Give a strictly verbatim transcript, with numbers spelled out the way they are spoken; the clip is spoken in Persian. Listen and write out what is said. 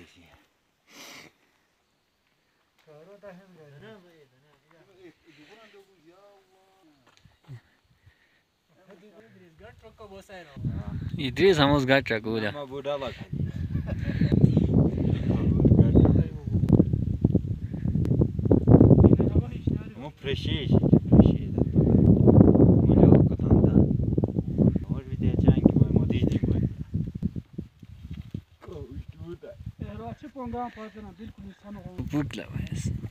دیشی کارو ده هم گرم Idris hamos gacha kuda. ما بودالا کنی مو پرشیش پرشیش مولو کتاندا اور ویدیو چانگی باید مودیش دیم باید کوش دودا راچه پونگام پاتنا بالکل انسان Bukla bas.